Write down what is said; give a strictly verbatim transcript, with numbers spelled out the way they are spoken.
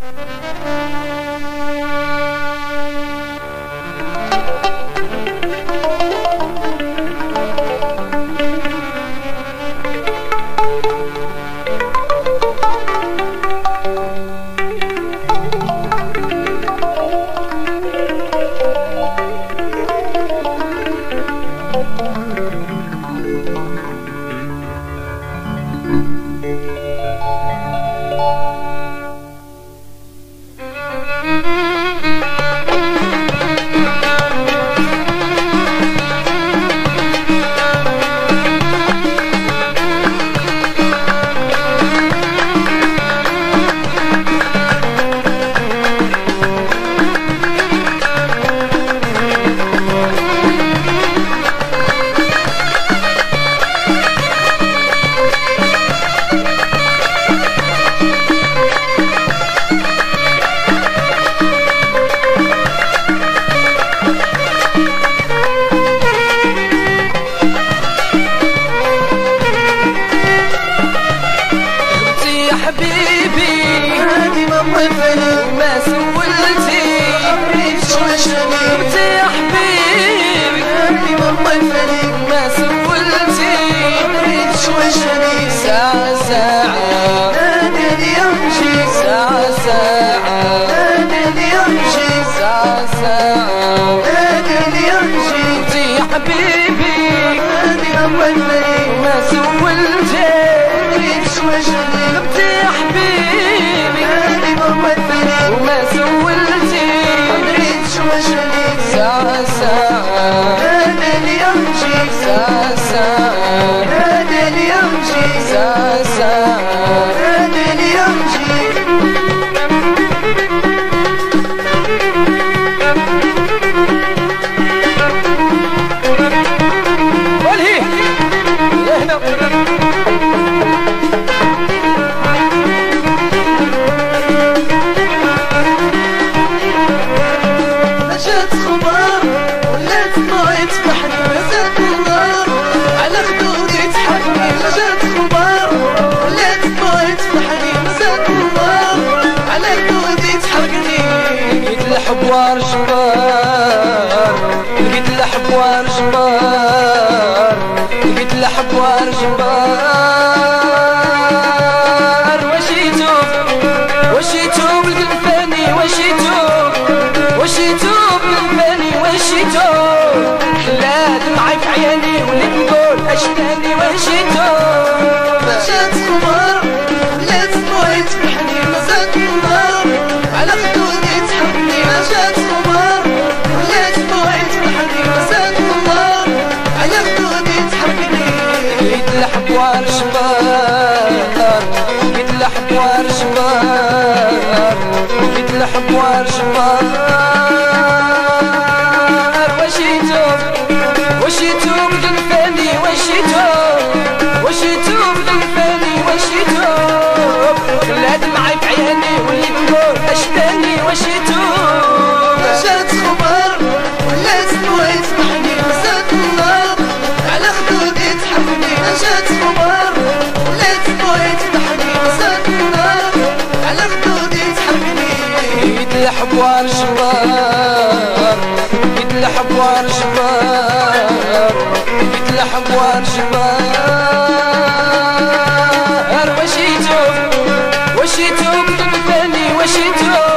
ما سولتي غبتي يا حبيبي ما سولتي ساعة ساعة نادي يمشي ساعة ساعة نادي يمشي ساعة ساعة نادي يمشي غبتي يا حبيبي ما سولتي غبتي يا حبيبي وما سولتي ساعة ساعة نادي يمشي ساعة ساعة نادي يمشي ساعة ساعة نادي يمشي والهي لهنا الحبوار جبار لقيت الحبوار جبار لقيت الحبوار جبار واش يتوب واش يتوب القلفاني واش يتوب واش يتوب القلفاني واش يتوب خلات معاي في عيالي وليت نقول اش تاني واش يتوب مشات صغار ولات صغيت بحني مزات النار على خدودي تحبني مشات صغار ولات صغيت بحني مزات النار على خدودي تحبني لقيت الحبوار جبار لقيت الحبوار جبار لقيت الحبوار جبار واش يتوب واش يتوب القلفاني واش يتوب واش يتوب القلفاني واش يتوب خلات معاي في عيالي وليت نقول اش تاني واش يتوب مشات صغار ولات بغيت بحني مزات النار على خدودي تحبني مشات صغار ولات بغيت بحني مزات النار على خدودي تحبني لقيت الحبوار جبار لقيت الحبوار جبار لقيت الحبوار جبار واش يتوب واش يتوب القلفاني واش يتوب